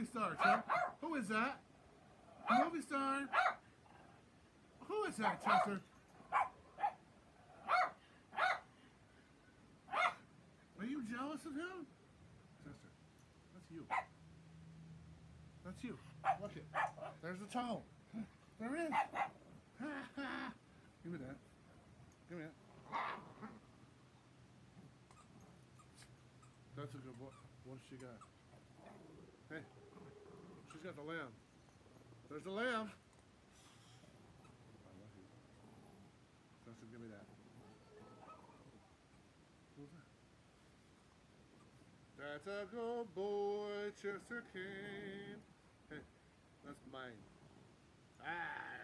star, Chester? Who is that? Movie star. Who is that, Chester? Are you jealous of him? Chester, that's you. That's you. Look it. There's the toe. There is. Give me that. Give me that. That's a good boy. What's she got? Hey, she's got the lamb. There's the lamb. I love you. Chester, give me that. Who's that? That's a good boy, Chester Kane. Hey, that's mine. Ah.